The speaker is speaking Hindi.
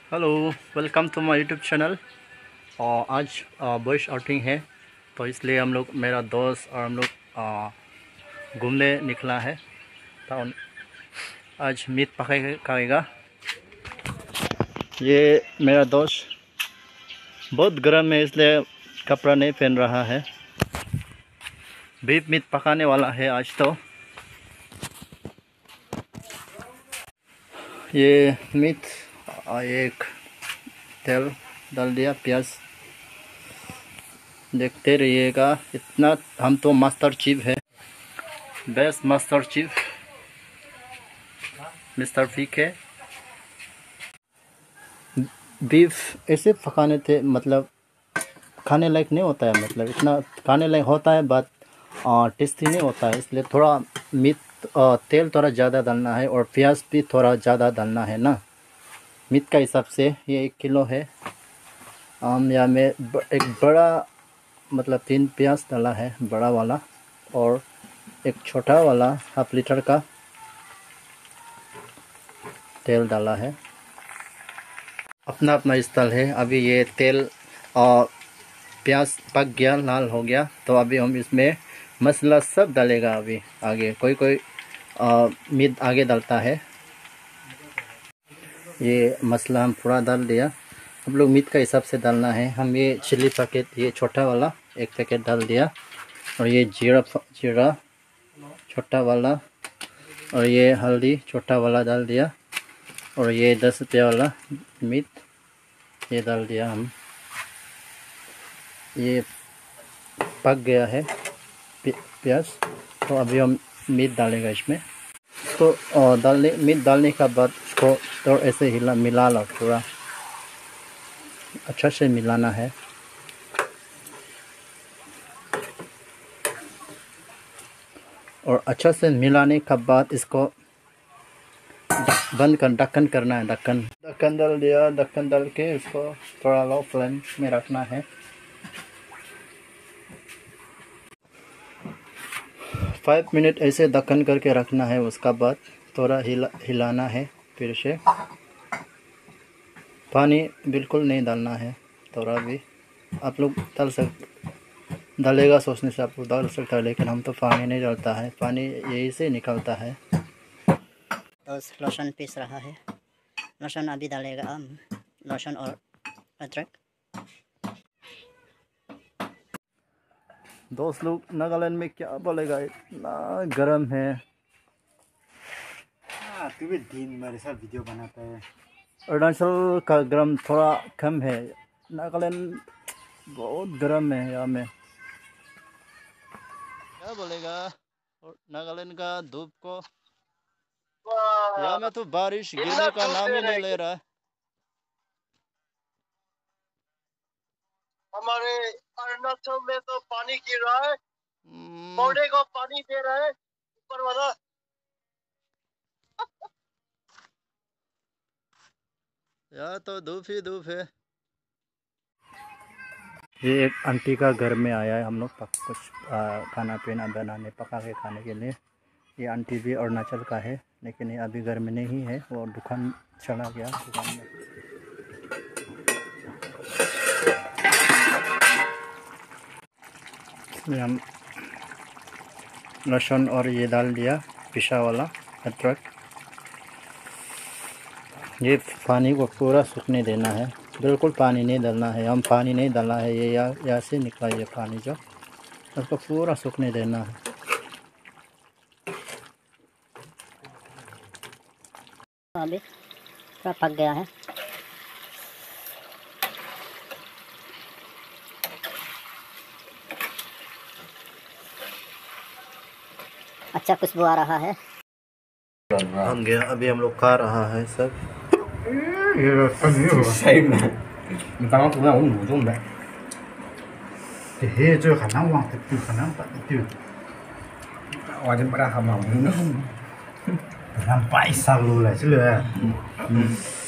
Hello, welcome to my YouTube channel. और आज बॉयज आउटिंग है, तो इसलिए हम लोग, मेरा दोस्त और हम लोग घूमने निकला है टाउन। आज मीट पकाएगा। ये मेरा दोस्त बहुत गर्म है, इसलिए कपड़ा नहीं पहन रहा है। बीफ मीट पकाने वाला है आज। तो ये मीट एक तेल डाल दिया, प्याज। देखते रहिएगा। इतना हम तो मास्टर चीफ है, बेस्ट मास्टर चीफ मिस्टर फीक है। बीफ ऐसे पकाने थे, मतलब खाने लायक नहीं होता है, मतलब इतना खाने लायक होता है बट टेस्टी नहीं होता है। इसलिए थोड़ा मीट तेल थोड़ा ज़्यादा डालना है और प्याज भी थोड़ा ज़्यादा डालना है ना, मीट का हिसाब से। ये 1 किलो है। या में एक बड़ा, मतलब 3 प्याज डाला है, बड़ा वाला, और एक छोटा वाला हाफ लीटर का तेल डाला है। अपना अपना स्टाइल है। अभी ये तेल और प्याज पक गया, लाल हो गया, तो अभी हम इसमें मसाला सब डालेगा। अभी आगे कोई मीट आगे डालता है। ये मसाला हम पूरा डाल दिया। हम लोग मीट का हिसाब से डालना है। हम ये चिली पैकेट, ये छोटा वाला 1 पैकेट डाल दिया, और ये जीरा छोटा वाला, और ये हल्दी छोटा वाला डाल दिया, और ये 10 रुपये वाला मीट ये डाल दिया हम। ये पक गया है प्याज, तो अभी हम मीट डालेगा इसमें। इसको मीट डालने के बाद इसको तो ऐसे मिला लो, पूरा अच्छा से मिलाना है। और अच्छा से मिलाने के बाद इसको बंद कर, ढक्कन करना है। ढक्कन डाल दिया। ढक्कन डाल के इसको थोड़ा लो फ्लेम में रखना है। 5 मिनट ऐसे ढक्कन करके रखना है। उसका बाद थोड़ा हिलाना है फिर से। पानी बिल्कुल नहीं डालना है, थोड़ा भी। आप लोग डालेगा सोचने से आप लोग डाल सकता है, लेकिन हम तो पानी नहीं डालता है, पानी यही से निकलता है। लहसुन पीस रहा है। लहसुन अभी डालेगा, लहसुन और अदरक। दोस्त लोग नागालैंड में क्या बोलेगा, इतना गर्म है। तू भी दिन भर ऐसा वीडियो बनाता है। अरुणाचल का गर्म थोड़ा कम है, नागालैंड बहुत गर्म है यहाँ में। क्या बोलेगा नागालैंड का धूप को। यहाँ में तो बारिश गिरने का नाम ही नहीं ले रहा है। हमारे अरुणाचल में तो पानी गिर रहा है, पौधे को पानी दे रहा है ऊपर वाला। यहाँ तो धूप ही धूप है। ये एक आंटी का घर में आया है हम लोग कुछ खाना पीना बनाने, पका के खाने के लिए। ये आंटी भी अरुणाचल का है, लेकिन ये अभी घर में नहीं है, वो दुकान चला गया। दुकान में इसमें हम लहसुन और ये डाल दिया, पिसा वाला अदरक। ये पानी को पूरा सूखने देना है, बिल्कुल पानी नहीं डालना है। हम पानी नहीं डालना है, ये यहाँ से निकला ये पानी, जो उसको पूरा सूखने देना है। अभी थोड़ा पक गया है। अच्छा खुशबू आ रहा है। बन गया। अभी हम लोग खा रहा है सब। Làm bậy sao luôn là chứ lừa.